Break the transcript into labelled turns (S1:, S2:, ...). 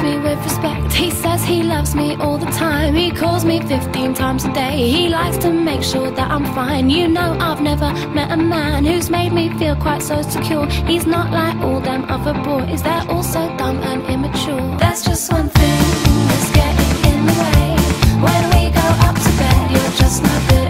S1: me with respect. He says he loves me all the time. He calls me 15 times a day. He likes to make sure that I'm fine. You know, I've never met a man who's made me feel quite so secure. He's not like all them other boys, they're all so dumb and immature. There's just one thing that's getting in the way. When we go up to bed, you're just not good.